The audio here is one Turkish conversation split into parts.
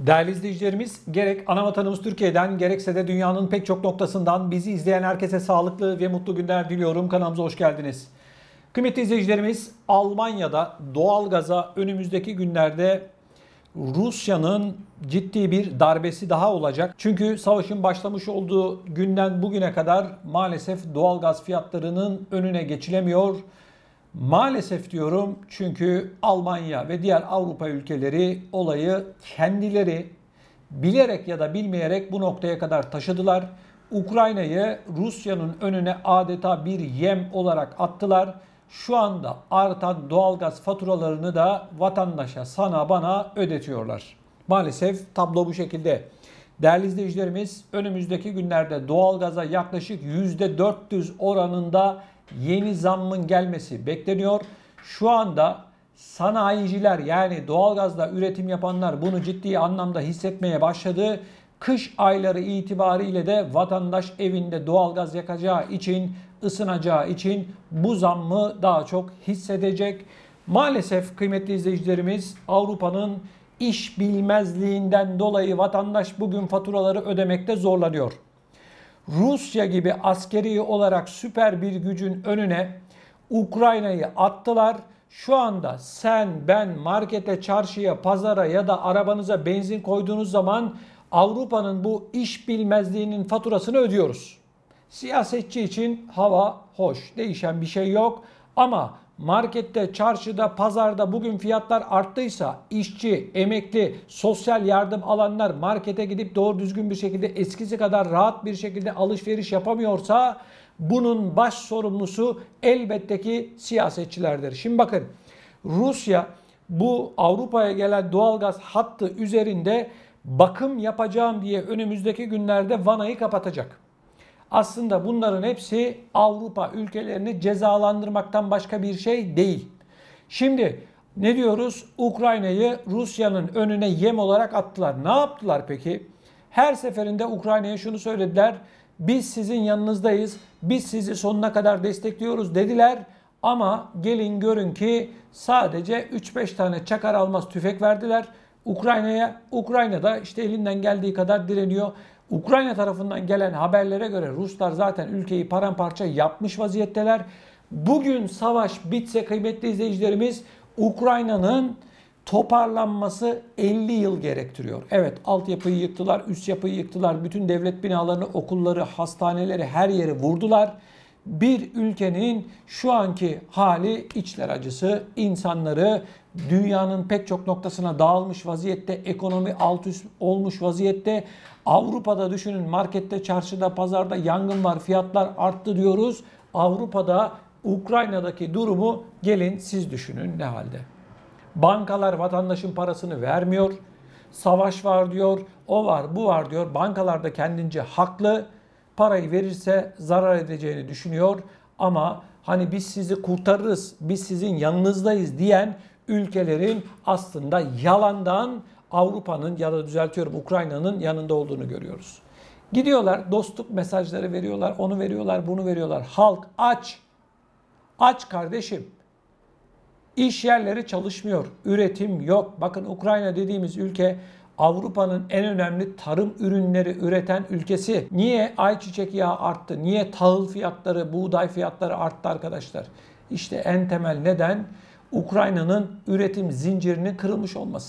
Değerli izleyicilerimiz, gerek anavatanımız Türkiye'den gerekse de dünyanın pek çok noktasından bizi izleyen herkese sağlıklı ve mutlu günler diliyorum. Kanalımıza hoş geldiniz. Kıymetli izleyicilerimiz, Almanya'da doğalgaza önümüzdeki günlerde Rusya'nın ciddi bir darbesi daha olacak. Çünkü savaşın başlamış olduğu günden bugüne kadar maalesef doğalgaz fiyatlarının önüne geçilemiyor. Maalesef diyorum, çünkü Almanya ve diğer Avrupa ülkeleri olayı kendileri bilerek ya da bilmeyerek bu noktaya kadar taşıdılar. Ukrayna'yı Rusya'nın önüne adeta bir yem olarak attılar. Şu anda artan doğalgaz faturalarını da vatandaşa, sana, bana ödetiyorlar. Maalesef tablo bu şekilde. Değerli izleyicilerimiz, önümüzdeki günlerde doğalgaza yaklaşık %400 oranında yeni zammın gelmesi bekleniyor. Şu anda sanayiciler, yani doğalgazla üretim yapanlar bunu ciddi anlamda hissetmeye başladı. Kış ayları itibariyle de vatandaş evinde doğalgaz yakacağı için, ısınacağı için bu zammı daha çok hissedecek. Maalesef kıymetli izleyicilerimiz, Avrupa'nın iş bilmezliğinden dolayı vatandaş bugün faturaları ödemekte zorlanıyor. Rusya gibi askeri olarak süper bir gücün önüne Ukrayna'yı attılar. Şu anda sen, ben markete, çarşıya, pazara ya da arabanıza benzin koyduğunuz zaman Avrupa'nın bu iş bilmezliğinin faturasını ödüyoruz. Siyasetçi için hava hoş, değişen bir şey yok. Ama markette, çarşıda, pazarda bugün fiyatlar arttıysa işçi, emekli, sosyal yardım alanlar markete gidip doğru düzgün bir şekilde eskisi kadar rahat bir şekilde alışveriş yapamıyorsa bunun baş sorumlusu elbette ki siyasetçilerdir. Şimdi bakın, Rusya bu Avrupa'ya gelen doğalgaz hattı üzerinde bakım yapacağım diye önümüzdeki günlerde vanayı kapatacak. Aslında bunların hepsi Avrupa ülkelerini cezalandırmaktan başka bir şey değil. Şimdi ne diyoruz? Ukrayna'yı Rusya'nın önüne yem olarak attılar. Ne yaptılar peki? Her seferinde Ukrayna'ya şunu söylediler: biz sizin yanınızdayız, biz sizi sonuna kadar destekliyoruz dediler. Ama gelin görün ki sadece 3-5 tane çakar almaz tüfek verdiler Ukrayna'ya. Ukrayna'da işte elinden geldiği kadar direniyor. Ukrayna tarafından gelen haberlere göre Ruslar zaten ülkeyi paramparça yapmış vaziyetteler. Bugün savaş bitse kıymetli izleyicilerimiz, Ukrayna'nın toparlanması 50 yıl gerektiriyor. Evet, altyapıyı yıktılar, üst yapıyı yıktılar, bütün devlet binalarını, okulları, hastaneleri, her yeri vurdular. Bir ülkenin şu anki hali içler acısı. İnsanları dünyanın pek çok noktasına dağılmış vaziyette, ekonomi alt üst olmuş vaziyette. Avrupa'da düşünün, markette, çarşıda, pazarda yangın var, fiyatlar arttı diyoruz. Avrupa'da Ukrayna'daki durumu gelin siz düşünün ne halde. Bankalar vatandaşın parasını vermiyor. Savaş var diyor, o var, bu var diyor. Bankalar da kendince haklı. Parayı verirse zarar edeceğini düşünüyor. Ama hani biz sizi kurtarırız, biz sizin yanınızdayız diyen ülkelerin aslında yalandan Avrupa'nın ya da düzeltiyorum Ukrayna'nın yanında olduğunu görüyoruz. Gidiyorlar, dostluk mesajları veriyorlar, onu veriyorlar, bunu veriyorlar. Halk aç. Aç kardeşim. İş yerleri çalışmıyor, üretim yok. Bakın, Ukrayna dediğimiz ülke Avrupa'nın en önemli tarım ürünleri üreten ülkesi. Niye ayçiçek yağı arttı? Niye tahıl fiyatları, buğday fiyatları arttı arkadaşlar? İşte en temel neden Ukrayna'nın üretim zincirinin kırılmış olması.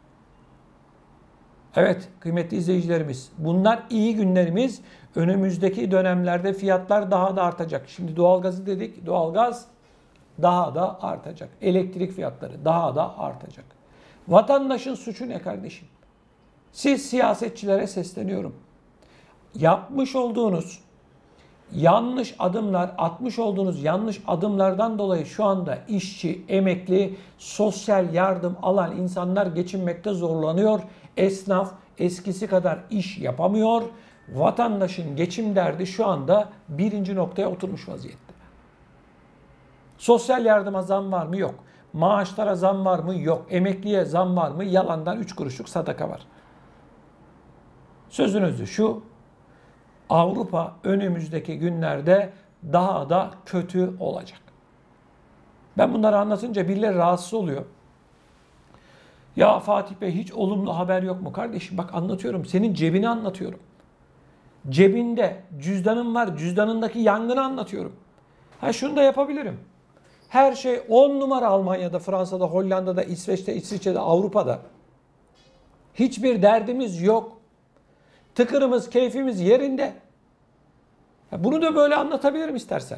Evet kıymetli izleyicilerimiz, bunlar iyi günlerimiz. Önümüzdeki dönemlerde fiyatlar daha da artacak. Şimdi doğalgazı dedik, doğalgaz daha da artacak. Elektrik fiyatları daha da artacak. Vatandaşın suçu ne kardeşim? Siz siyasetçilere sesleniyorum. Yapmış olduğunuz yanlış adımlar, atmış olduğunuz yanlış adımlardan dolayı şu anda işçi, emekli, sosyal yardım alan insanlar geçinmekte zorlanıyor. Esnaf eskisi kadar iş yapamıyor. Vatandaşın geçim derdi şu anda birinci noktaya oturmuş vaziyette. Sosyal yardıma zam var mı? Yok. Maaşlara zam var mı? Yok. Emekliye zam var mı? Yalandan 3 kuruşluk sadaka var. Sözün özü şu: Avrupa önümüzdeki günlerde daha da kötü olacak. Ben bunları anlatınca birileri rahatsız oluyor. Ya Fatih Bey hiç olumlu haber yok mu? Kardeşim bak anlatıyorum. Senin cebini anlatıyorum. Cebinde cüzdanın var. Cüzdanındaki yangını anlatıyorum. Ha şunu da yapabilirim. Her şey 10 numara Almanya'da, Fransa'da, Hollanda'da, İsveç'te, İsviçre'de, Avrupa'da. Hiçbir derdimiz yok. Tıkırımız, keyfimiz yerinde. Bunu da böyle anlatabilirim istersen.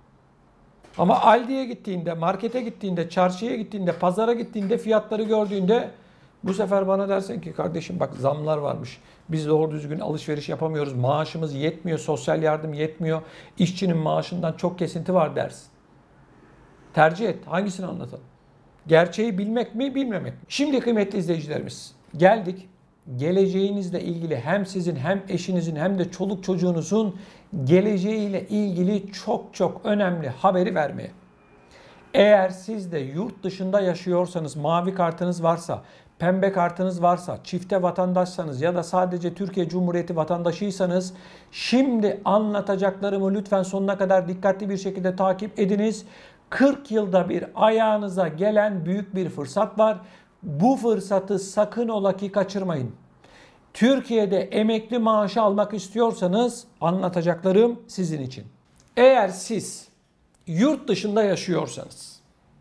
Ama Aldi'ye gittiğinde, markete gittiğinde, çarşıya gittiğinde, pazara gittiğinde, fiyatları gördüğünde bu sefer bana dersin ki kardeşim bak zamlar varmış. Biz doğru düzgün alışveriş yapamıyoruz. Maaşımız yetmiyor, sosyal yardım yetmiyor. İşçinin maaşından çok kesinti var dersin. Tercih et. Hangisini anlatalım? Gerçeği bilmek mi, bilmemek mi? Şimdi kıymetli izleyicilerimiz, geldik. Geleceğinizle ilgili hem sizin hem eşinizin hem de çoluk çocuğunuzun geleceğiyle ilgili çok önemli haberi vermeye. Eğer siz de yurt dışında yaşıyorsanız, mavi kartınız varsa, pembe kartınız varsa, çifte vatandaşsanız ya da sadece Türkiye Cumhuriyeti vatandaşıysanız şimdi anlatacaklarımı lütfen sonuna kadar dikkatli bir şekilde takip ediniz. 40 yılda bir ayağınıza gelen büyük bir fırsat var. Bu fırsatı sakın ola ki kaçırmayın. Türkiye'de emekli maaşı almak istiyorsanız anlatacaklarım sizin için. Eğer siz yurt dışında yaşıyorsanız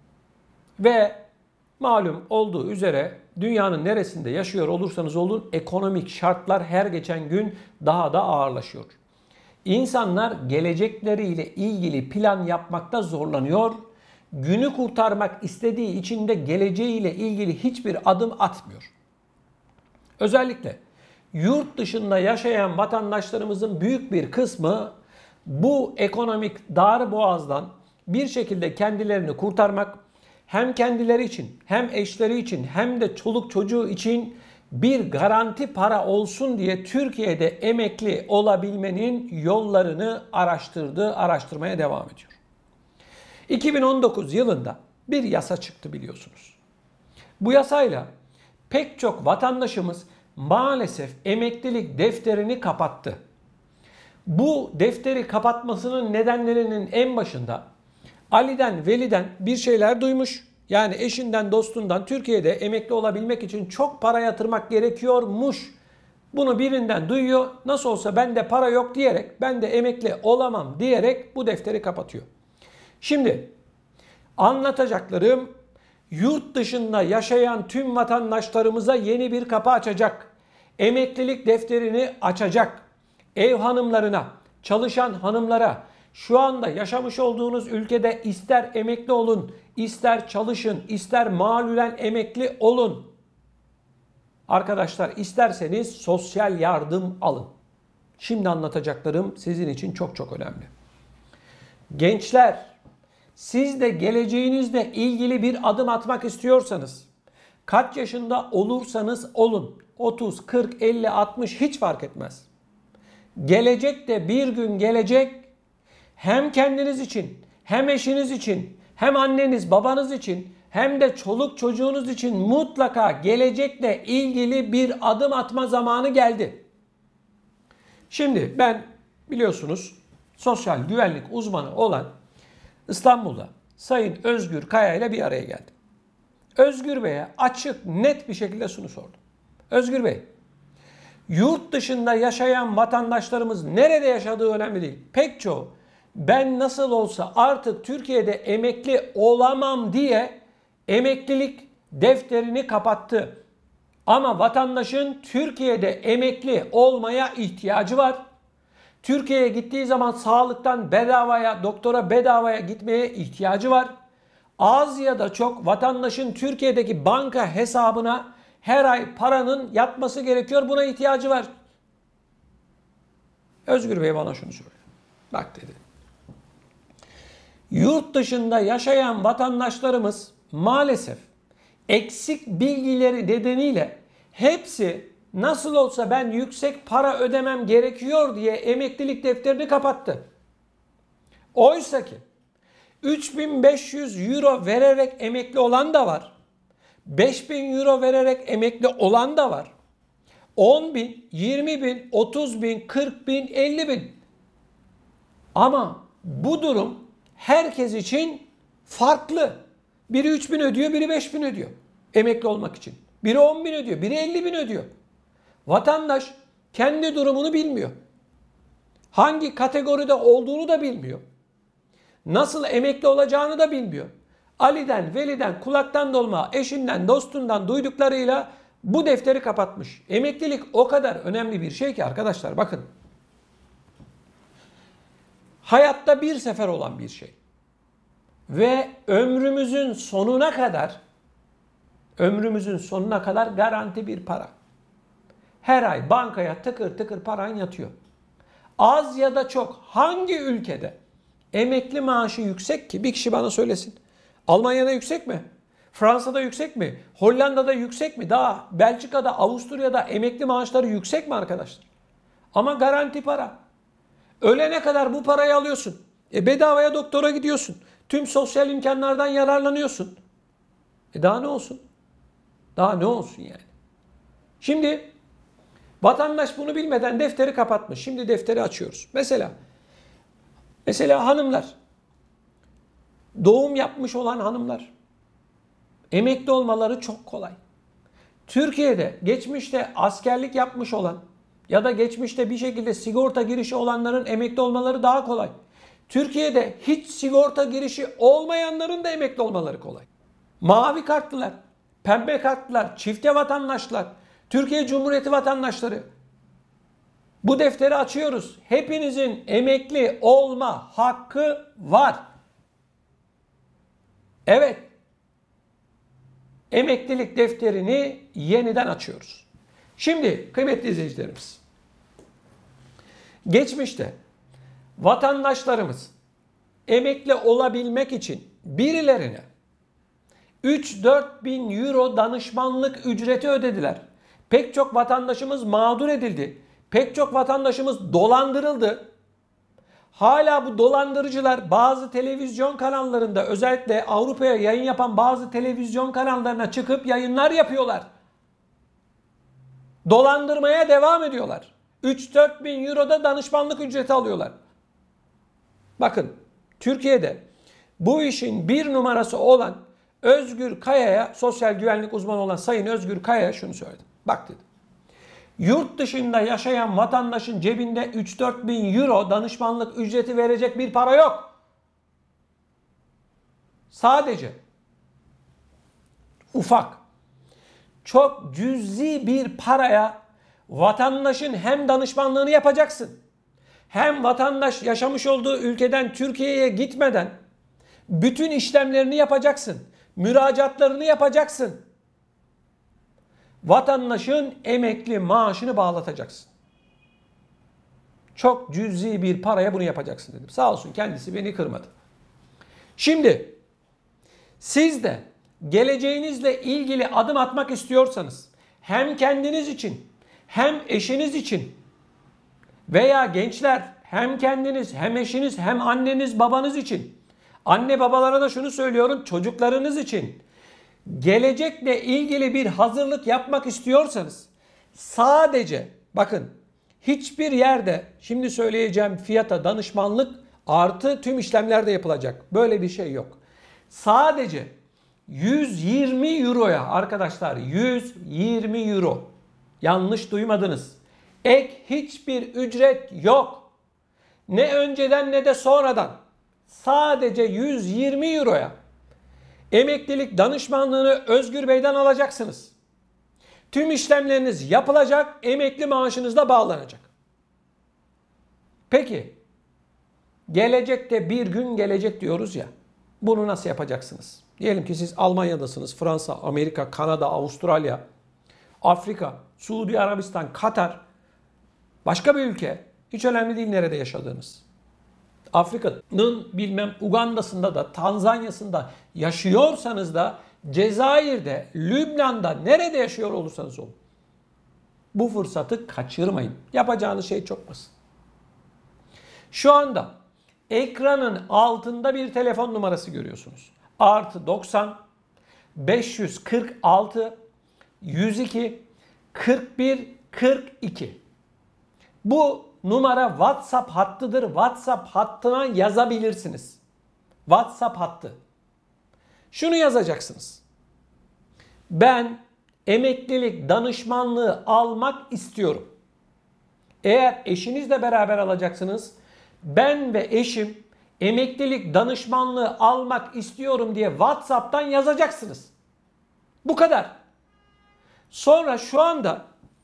ve malum olduğu üzere dünyanın neresinde yaşıyor olursanız olun ekonomik şartlar her geçen gün daha da ağırlaşıyor. İnsanlar gelecekleriyle ilgili plan yapmakta zorlanıyor. Günü kurtarmak istediği için de geleceğiyle ilgili hiçbir adım atmıyor. Özellikle yurt dışında yaşayan vatandaşlarımızın büyük bir kısmı bu ekonomik darboğazdan bir şekilde kendilerini kurtarmak, hem kendileri için hem eşleri için hem de çoluk çocuğu için bir garanti para olsun diye Türkiye'de emekli olabilmenin yollarını araştırmaya devam ediyor. 2019 yılında bir yasa çıktı biliyorsunuz. Bu yasayla pek çok vatandaşımız maalesef emeklilik defterini kapattı. Bu defteri kapatmasının nedenlerinin en başında Ali'den, Veli'den bir şeyler duymuş. Yani eşinden, dostundan Türkiye'de emekli olabilmek için çok para yatırmak gerekiyormuş. Bunu birinden duyuyor. Nasıl olsa bende para yok diyerek, ben de emekli olamam diyerek bu defteri kapatıyor. Şimdi anlatacaklarım yurt dışında yaşayan tüm vatandaşlarımıza yeni bir kapı açacak. Emeklilik defterini açacak. Ev hanımlarına, çalışan hanımlara, şu anda yaşamış olduğunuz ülkede ister emekli olun, ister çalışın, ister malulen emekli olun. Arkadaşlar isterseniz sosyal yardım alın. Şimdi anlatacaklarım sizin için çok önemli. Gençler, siz de geleceğinizle ilgili bir adım atmak istiyorsanız, kaç yaşında olursanız olun, 30, 40, 50, 60 hiç fark etmez. Gelecek de bir gün gelecek, hem kendiniz için, hem eşiniz için, hem anneniz, babanız için, hem de çoluk çocuğunuz için mutlaka gelecekle ilgili bir adım atma zamanı geldi. Şimdi ben biliyorsunuz sosyal güvenlik uzmanı olan İstanbul'da Sayın Özgür Kaya ile bir araya geldim. Özgür Bey'e açık, net bir şekilde şunu sordum. Özgür Bey, yurt dışında yaşayan vatandaşlarımız nerede yaşadığı önemli değil. Pek çoğu ben nasıl olsa artık Türkiye'de emekli olamam diye emeklilik defterini kapattı. Ama vatandaşın Türkiye'de emekli olmaya ihtiyacı var. Türkiye'ye gittiği zaman sağlıktan bedavaya, doktora bedavaya gitmeye ihtiyacı var. Az ya da çok vatandaşın Türkiye'deki banka hesabına her ay paranın yatması gerekiyor. Buna ihtiyacı var. Özgür Bey bana şunu söylüyor. Bak dedi. Yurt dışında yaşayan vatandaşlarımız maalesef eksik bilgileri nedeniyle hepsi nasıl olsa ben yüksek para ödemem gerekiyor diye emeklilik defterini kapattı. Oysa ki 3.500 euro vererek emekli olan da var. 5.000 euro vererek emekli olan da var. 10.000, 20.000, 30.000, 40.000, 50.000. Ama bu durum herkes için farklı. Biri 3.000 ödüyor, biri 5.000 ödüyor emekli olmak için. Biri 10 bin ödüyor, biri 50 bin ödüyor. Vatandaş kendi durumunu bilmiyor. Hangi kategoride olduğunu da bilmiyor. Nasıl emekli olacağını da bilmiyor. Ali'den, Veli'den, kulaktan dolma, eşinden, dostundan duyduklarıyla bu defteri kapatmış. Emeklilik o kadar önemli bir şey ki arkadaşlar, bakın. Hayatta bir sefer olan bir şey. Ve ömrümüzün sonuna kadar garanti bir para. Her ay bankaya tıkır tıkır paran yatıyor. Az ya da çok hangi ülkede emekli maaşı yüksek ki? Bir kişi bana söylesin. Almanya'da yüksek mi? Fransa'da yüksek mi? Hollanda'da yüksek mi? Daha Belçika'da, Avusturya'da emekli maaşları yüksek mi arkadaşlar? Ama garanti para. Ölene kadar bu parayı alıyorsun. Bedavaya doktora gidiyorsun. Tüm sosyal imkanlardan yararlanıyorsun. Daha ne olsun? Daha ne olsun yani? Şimdi vatandaş bunu bilmeden defteri kapatmış. Şimdi defteri açıyoruz. Mesela hanımlar, doğum yapmış olan hanımlar, emekli olmaları çok kolay. Türkiye'de geçmişte askerlik yapmış olan ya da geçmişte bir şekilde sigorta girişi olanların emekli olmaları daha kolay. Türkiye'de hiç sigorta girişi olmayanların da emekli olmaları kolay. Mavi kartlılar, pembe kartlılar, çifte vatandaşlar, Türkiye Cumhuriyeti vatandaşları. Bu defteri açıyoruz. Hepinizin emekli olma hakkı var. Evet. Emeklilik defterini yeniden açıyoruz. Şimdi kıymetli izleyicilerimiz, geçmişte vatandaşlarımız emekli olabilmek için birilerine 3-4 bin euro danışmanlık ücreti ödediler. Pek çok vatandaşımız mağdur edildi. Pek çok vatandaşımız dolandırıldı. Hala bu dolandırıcılar bazı televizyon kanallarında, özellikle Avrupa'ya yayın yapan bazı televizyon kanallarına çıkıp yayınlar yapıyorlar. Dolandırmaya devam ediyorlar. 3-4 bin euroda danışmanlık ücreti alıyorlar. Bakın, Türkiye'de bu işin bir numarası olan Özgür Kaya'ya, sosyal güvenlik uzmanı olan Sayın Özgür Kaya'ya şunu söyledim. Bak dedim. Yurt dışında yaşayan vatandaşın cebinde 3-4 bin euro danışmanlık ücreti verecek bir para yok. Sadece ufak, çok cüzi bir paraya vatandaşın hem danışmanlığını yapacaksın, hem vatandaş yaşamış olduğu ülkeden Türkiye'ye gitmeden bütün işlemlerini yapacaksın, müracaatlarını yapacaksın. Vatandaşın emekli maaşını bağlatacaksın. Çok cüzi bir paraya bunu yapacaksın dedim. Sağ olsun, kendisi beni kırmadı. Şimdi siz de geleceğinizle ilgili adım atmak istiyorsanız, hem kendiniz için hem eşiniz için veya gençler, hem kendiniz hem eşiniz hem anneniz babanız için, anne babalara da şunu söylüyorum, çocuklarınız için gelecekle ilgili bir hazırlık yapmak istiyorsanız, sadece bakın, hiçbir yerde şimdi söyleyeceğim fiyata danışmanlık artı tüm işlemler de yapılacak. Böyle bir şey yok. Sadece 120 euroya arkadaşlar, 120 euro. Yanlış duymadınız. Ek hiçbir ücret yok. Ne önceden ne de sonradan. Sadece 120 euroya emeklilik danışmanlığını Özgür Bey'den alacaksınız. Tüm işlemleriniz yapılacak, emekli maaşınız da bağlanacak. Peki, gelecekte bir gün gelecek diyoruz ya, bunu nasıl yapacaksınız? Diyelim ki siz Almanya'dasınız, Fransa, Amerika, Kanada, Avustralya, Afrika, Suudi Arabistan, Katar, başka bir ülke, hiç önemli değil nerede yaşadığınız. Afrika'nın bilmem Uganda'sında da, Tanzanya'sında yaşıyorsanız da, Cezayir'de, Lübnan'da, nerede yaşıyor olursanız olun, bu fırsatı kaçırmayın. Yapacağınız şey çok basit. Şu anda ekranın altında bir telefon numarası görüyorsunuz. +90 546 102 41 42. Bu numara WhatsApp hattıdır. WhatsApp hattına yazabilirsiniz. WhatsApp hattı. Şunu yazacaksınız. Ben emeklilik danışmanlığı almak istiyorum. Eğer eşinizle beraber alacaksınız, ben ve eşim emeklilik danışmanlığı almak istiyorum diye WhatsApp'tan yazacaksınız. Bu kadar. Sonra şu anda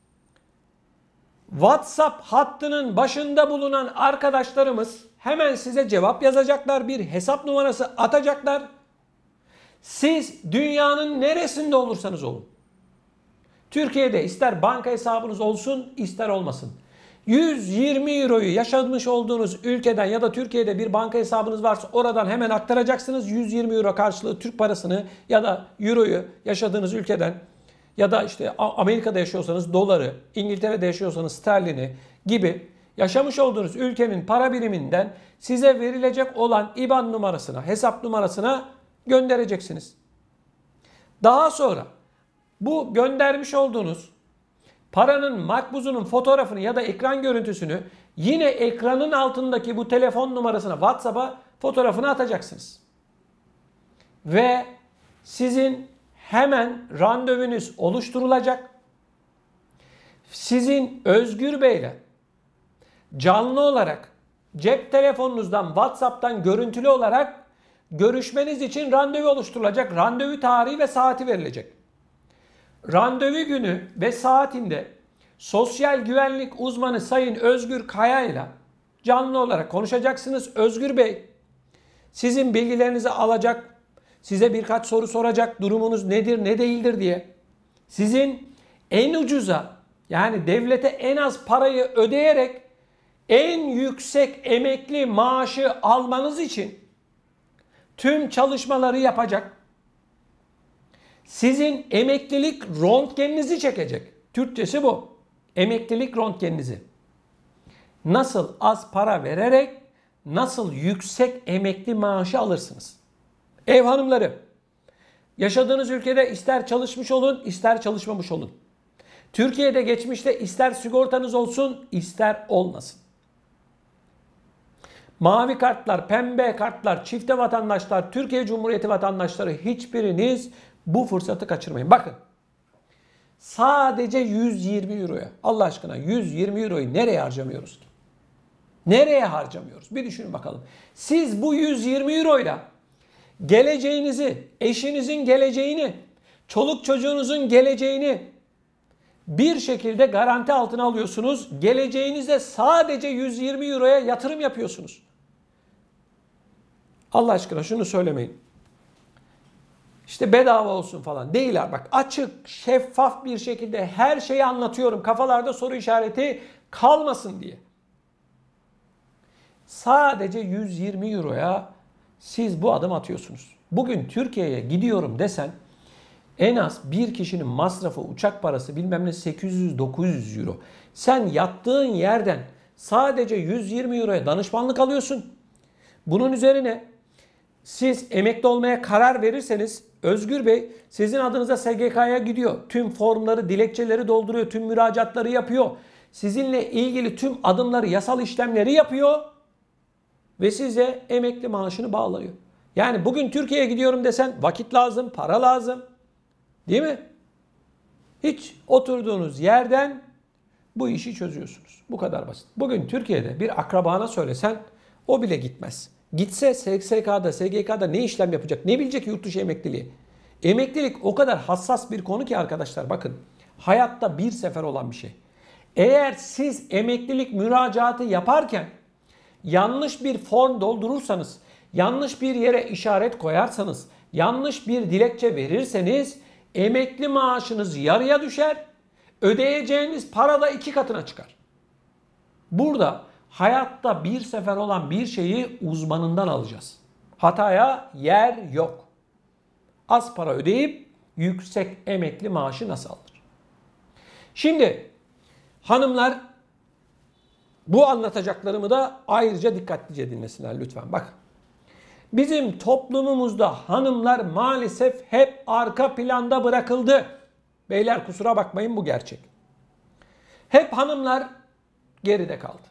WhatsApp hattının başında bulunan arkadaşlarımız hemen size cevap yazacaklar, bir hesap numarası atacaklar. Siz dünyanın neresinde olursanız olun. Türkiye'de ister banka hesabınız olsun, ister olmasın. 120 euroyu yaşamış olduğunuz ülkeden ya da Türkiye'de bir banka hesabınız varsa oradan hemen aktaracaksınız. 120 euro karşılığı Türk parasını ya da euroyu yaşadığınız ülkeden ya da işte Amerika'da yaşıyorsanız doları, İngiltere'de yaşıyorsanız sterlini gibi yaşamış olduğunuz ülkenin para biriminden size verilecek olan IBAN numarasına, hesap numarasına göndereceksiniz. Daha sonra bu göndermiş olduğunuz paranın makbuzunun fotoğrafını ya da ekran görüntüsünü yine ekranın altındaki bu telefon numarasına, WhatsApp'a fotoğrafını atacaksınız. Ve sizin hemen randevunuz oluşturulacak. Sizin Özgür Bey'le canlı olarak cep telefonunuzdan, WhatsApp'tan görüntülü olarak görüşmeniz için randevu oluşturulacak. Randevu tarihi ve saati verilecek. Randevu günü ve saatinde sosyal güvenlik uzmanı Sayın Özgür Kaya ile canlı olarak konuşacaksınız. Özgür Bey sizin bilgilerinizi alacak, size birkaç soru soracak, durumunuz nedir, ne değildir diye. Sizin en ucuza, yani devlete en az parayı ödeyerek en yüksek emekli maaşı almanız için tüm çalışmaları yapacak. Sizin emeklilik röntgeninizi çekecek. Türkçesi bu. Emeklilik röntgeninizi. Nasıl az para vererek nasıl yüksek emekli maaşı alırsınız? Ev hanımları, yaşadığınız ülkede ister çalışmış olun, ister çalışmamış olun. Türkiye'de geçmişte ister sigortanız olsun, ister olmasın. Mavi kartlar, pembe kartlar, çifte vatandaşlar, Türkiye Cumhuriyeti vatandaşları, hiçbiriniz bu fırsatı kaçırmayın. Bakın, sadece 120 euroya, Allah aşkına 120 euroyu nereye harcamıyoruz ki? Nereye harcamıyoruz? Bir düşünün bakalım. Siz bu 120 euroyla geleceğinizi, eşinizin geleceğini, çoluk çocuğunuzun geleceğini bir şekilde garanti altına alıyorsunuz. Geleceğinize sadece 120 euroya yatırım yapıyorsunuz. Allah aşkına şunu söylemeyin. İşte bedava olsun falan. Değil bak, açık, şeffaf bir şekilde her şeyi anlatıyorum. Kafalarda soru işareti kalmasın diye. Sadece 120 euroya siz bu adım atıyorsunuz. Bugün Türkiye'ye gidiyorum desen en az bir kişinin masrafı, uçak parası bilmem ne 800-900 euro. Sen yattığın yerden sadece 120 euroya danışmanlık alıyorsun. Bunun üzerine siz emekli olmaya karar verirseniz Özgür Bey sizin adınıza SGK'ya gidiyor. Tüm formları, dilekçeleri dolduruyor. Tüm müracaatları yapıyor. Sizinle ilgili tüm adımları, yasal işlemleri yapıyor. Ve size emekli maaşını bağlıyor. Yani bugün Türkiye'ye gidiyorum desen vakit lazım, para lazım. Değil mi? Hiç oturduğunuz yerden bu işi çözüyorsunuz. Bu kadar basit. Bugün Türkiye'de bir akrabana söylesen o bile gitmez. Gitse SSK'da, SGK'da ne işlem yapacak? Ne bilecek yurt dışı emekliliği? Emeklilik o kadar hassas bir konu ki arkadaşlar, bakın. Hayatta bir sefer olan bir şey. Eğer siz emeklilik müracaatı yaparken yanlış bir form doldurursanız, yanlış bir yere işaret koyarsanız, yanlış bir dilekçe verirseniz emekli maaşınız yarıya düşer, ödeyeceğiniz para da 2 katına çıkar. Burada hayatta bir sefer olan bir şeyi uzmanından alacağız. Hataya yer yok. Az para ödeyip yüksek emekli maaşı nasıl alınır? Şimdi hanımlar, bu anlatacaklarımı da ayrıca dikkatlice dinlesinler lütfen. Bak, bizim toplumumuzda hanımlar maalesef hep arka planda bırakıldı. Beyler kusura bakmayın, bu gerçek. Hep hanımlar geride kaldı.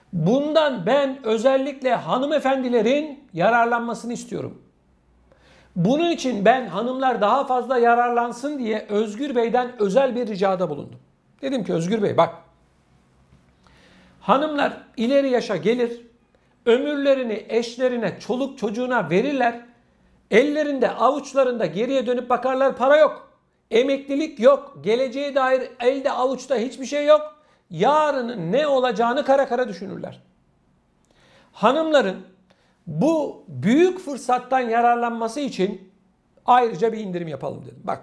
Bundan ben özellikle hanımefendilerin yararlanmasını istiyorum. Bunun için ben hanımlar daha fazla yararlansın diye Özgür Bey'den özel bir ricada bulundum. Dedim ki Özgür Bey bak, hanımlar ileri yaşa gelir, ömürlerini eşlerine, çoluk çocuğuna verirler. Ellerinde, avuçlarında geriye dönüp bakarlar, para yok. Emeklilik yok. Geleceğe dair elde avuçta hiçbir şey yok. Yarının ne olacağını kara kara düşünürler. Hanımların bu büyük fırsattan yararlanması için ayrıca bir indirim yapalım dedim. Bak,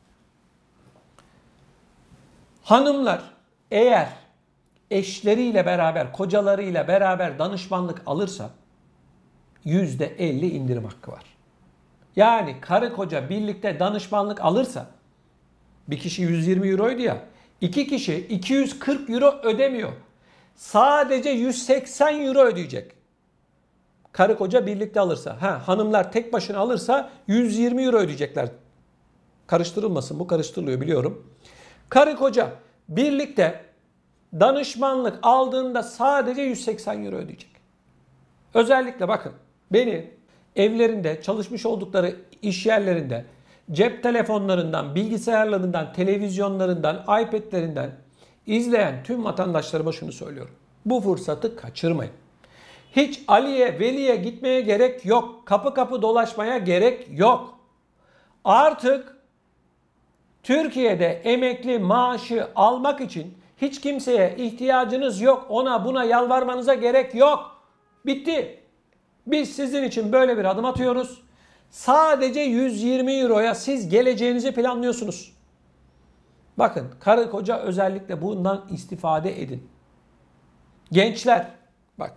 hanımlar eğer eşleriyle beraber, kocalarıyla beraber danışmanlık alırsa %50 indirim hakkı var. Yani karı koca birlikte danışmanlık alırsa, bir kişi 120 euroydu ya, iki kişi 240 euro ödemiyor. Sadece 180 euro ödeyecek. Karı koca birlikte alırsa. Hanımlar tek başına alırsa 120 euro ödeyecekler. Karıştırılmasın, bu karıştırılıyor biliyorum. Karı koca birlikte danışmanlık aldığında sadece 180 euro ödeyecek. Özellikle bakın, beni evlerinde, çalışmış oldukları iş yerlerinde, cep telefonlarından, bilgisayarlarından, televizyonlarından, iPad'lerinden izleyen tüm vatandaşlarıma şunu söylüyorum. Bu fırsatı kaçırmayın. Hiç Ali'ye, Veli'ye gitmeye gerek yok. Kapı kapı dolaşmaya gerek yok. Artık Türkiye'de emekli maaşı almak için hiç kimseye ihtiyacınız yok. Ona buna yalvarmanıza gerek yok. Bitti. Biz sizin için böyle bir adım atıyoruz. Sadece 120 euroya siz geleceğinizi planlıyorsunuz. Bakın, karı koca özellikle bundan istifade edin. Gençler, bak.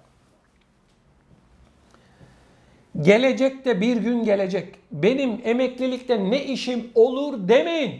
Gelecekte bir gün gelecek. Benim emeklilikte ne işim olur demeyin.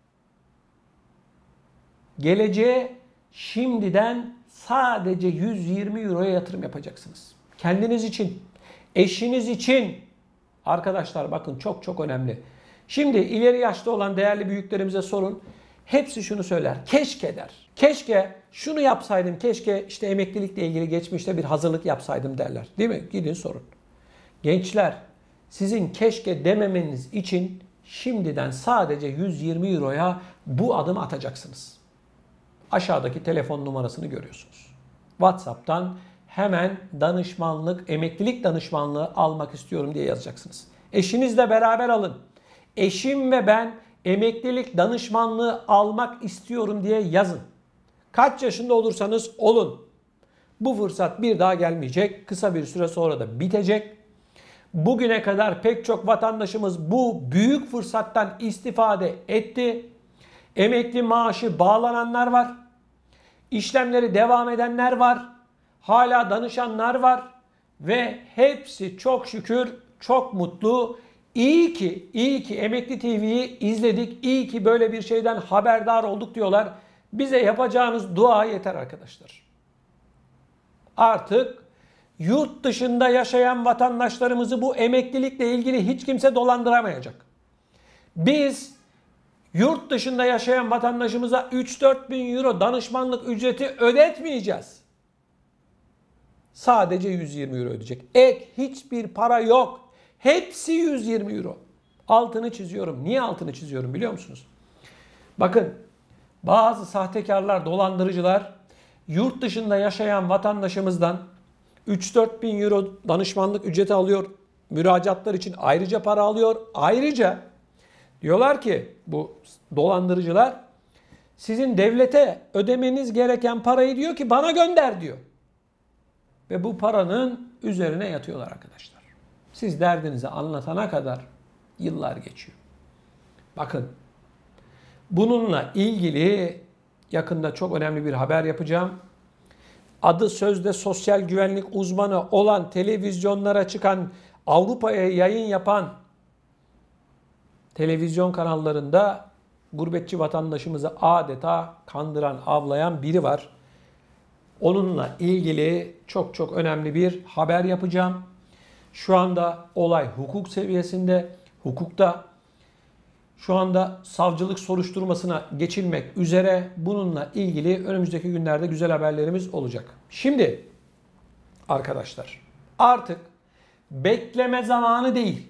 Geleceğe şimdiden sadece 120 euroya yatırım yapacaksınız. Kendiniz için, eşiniz için. Arkadaşlar bakın, çok çok önemli. Şimdi ileri yaşta olan değerli büyüklerimize sorun. Hepsi şunu söyler. Keşke der. Keşke şunu yapsaydım. Keşke işte emeklilikle ilgili geçmişte bir hazırlık yapsaydım derler. Değil mi? Gidin sorun. Gençler, sizin keşke dememeniz için şimdiden sadece 120 euroya bu adımı atacaksınız. Aşağıdaki telefon numarasını görüyorsunuz. WhatsApp'tan hemen danışmanlık, emeklilik danışmanlığı almak istiyorum diye yazacaksınız. Eşinizle beraber alın. Eşim ve ben emeklilik danışmanlığı almak istiyorum diye yazın. Kaç yaşında olursanız olun. Bu fırsat bir daha gelmeyecek. Kısa bir süre sonra da bitecek. Bugüne kadar pek çok vatandaşımız bu büyük fırsattan istifade etti. Emekli maaşı bağlananlar var. İşlemleri devam edenler var. Hala danışanlar var. Ve hepsi çok şükür çok mutlu. İyi ki Emekli TV'yi izledik. İyi ki böyle bir şeyden haberdar olduk diyorlar. Bize yapacağınız dua yeter arkadaşlar. Artık yurt dışında yaşayan vatandaşlarımızı bu emeklilikle ilgili hiç kimse dolandıramayacak. Biz yurt dışında yaşayan vatandaşımıza 3-4 bin euro danışmanlık ücreti ödetmeyeceğiz. Sadece 120 euro ödeyecek. Ek hiçbir para yok. Hepsi 120 euro. Altını çiziyorum. Niye altını çiziyorum biliyor musunuz? Bakın, bazı sahtekarlar, dolandırıcılar yurt dışında yaşayan vatandaşımızdan 3-4 bin euro danışmanlık ücreti alıyor. Müracaatlar için ayrıca para alıyor. Ayrıca diyorlar ki bu dolandırıcılar, sizin devlete ödemeniz gereken parayı diyor ki bana gönder diyor. Ve bu paranın üzerine yatıyorlar arkadaşlar. Siz derdinizi anlatana kadar yıllar geçiyor. Bakın, bununla ilgili yakında çok önemli bir haber yapacağım. Adı sözde sosyal güvenlik uzmanı olan, televizyonlara çıkan, Avrupa'ya yayın yapan televizyon kanallarında gurbetçi vatandaşımızı adeta kandıran, avlayan biri var. Onunla ilgili çok çok önemli bir haber yapacağım. Şu anda olay hukuk seviyesinde, hukukta şu anda savcılık soruşturmasına geçilmek üzere. Bununla ilgili önümüzdeki günlerde güzel haberlerimiz olacak. Şimdi arkadaşlar, artık bekleme zamanı değil.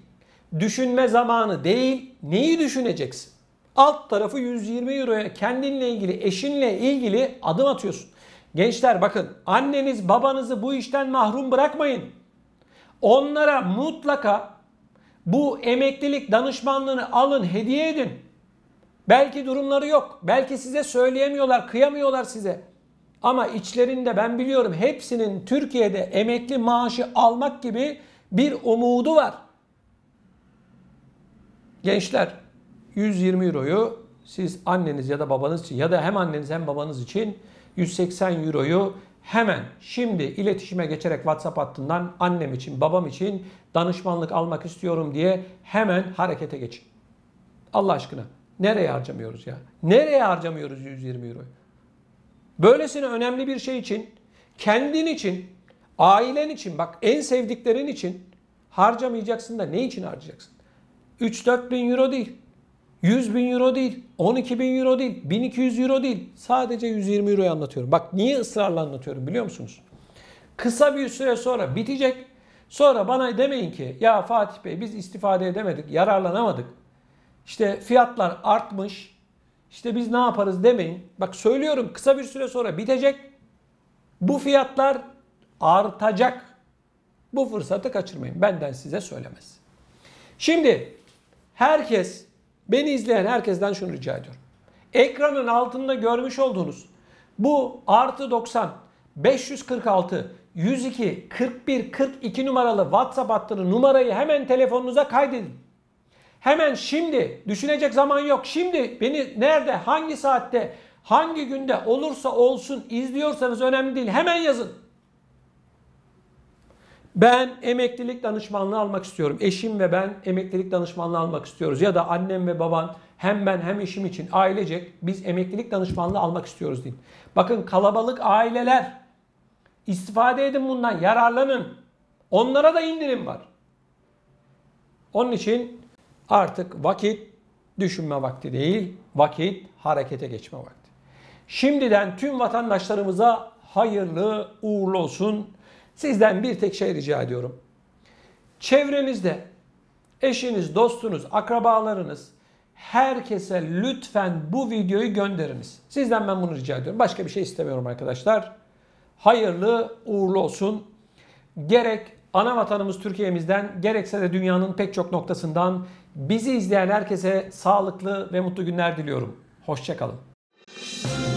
düşünme zamanı değil. Neyi düşüneceksin? Alt tarafı 120 euroya kendinle ilgili, eşinle ilgili adım atıyorsun. Gençler bakın, anneniz babanızı bu işten mahrum bırakmayın. Onlara mutlaka bu emeklilik danışmanlığını alın, hediye edin. Belki durumları yok. Belki size söyleyemiyorlar, kıyamıyorlar size. Ama içlerinde ben biliyorum hepsinin Türkiye'de emekli maaşı almak gibi bir umudu var. Gençler, 120 euroyu siz anneniz ya da babanız için ya da hem anneniz hem babanız için 180 euroyu hemen şimdi iletişime geçerek WhatsApp hattından annem için, babam için danışmanlık almak istiyorum diye hemen harekete geçin. Allah aşkına nereye harcamıyoruz ya? Nereye harcamıyoruz 120 euroyu? Böylesine önemli bir şey için, kendin için, ailen için, bak en sevdiklerin için harcamayacaksın da ne için harcayacaksın? 3-4 bin euro değil, 100 bin euro değil, 12 bin euro değil, 1200 euro değil. Sadece 120 euroyu anlatıyorum. Bak niye ısrarla anlatıyorum biliyor musunuz? Kısa bir süre sonra bitecek. Sonra bana demeyin ki ya Fatih Bey biz istifade edemedik, yararlanamadık. İşte fiyatlar artmış. İşte biz ne yaparız demeyin. Bak söylüyorum kısa bir süre sonra bitecek. Bu fiyatlar artacak. Bu fırsatı kaçırmayın. Benden size söylemez. Şimdi herkes, beni izleyen herkesten şunu rica ediyorum. Ekranın altında görmüş olduğunuz bu +90 546 102 41 42 numaralı WhatsApp hattının numarayı hemen telefonunuza kaydedin. Hemen şimdi, düşünecek zaman yok. Şimdi beni nerede, hangi saatte, hangi günde olursa olsun izliyorsanız önemli değil. Hemen yazın. Ben emeklilik danışmanlığı almak istiyorum. Eşim ve ben emeklilik danışmanlığı almak istiyoruz. Ya da annem ve baban hem ben hem eşim için ailecek biz emeklilik danışmanlığı almak istiyoruz deyin. Bakın kalabalık aileler istifade edin bundan, yararlanın. Onlara da indirim var. Onun için artık vakit düşünme vakti değil, vakit harekete geçme vakti. Şimdiden tüm vatandaşlarımıza hayırlı uğurlu olsun. Sizden bir tek şey rica ediyorum. Çevrenizde eşiniz, dostunuz, akrabalarınız herkese lütfen bu videoyu gönderiniz. Sizden ben bunu rica ediyorum. Başka bir şey istemiyorum arkadaşlar. Hayırlı uğurlu olsun. Gerek ana vatanımız Türkiye'mizden gerekse de dünyanın pek çok noktasından bizi izleyen herkese sağlıklı ve mutlu günler diliyorum. Hoşça kalın.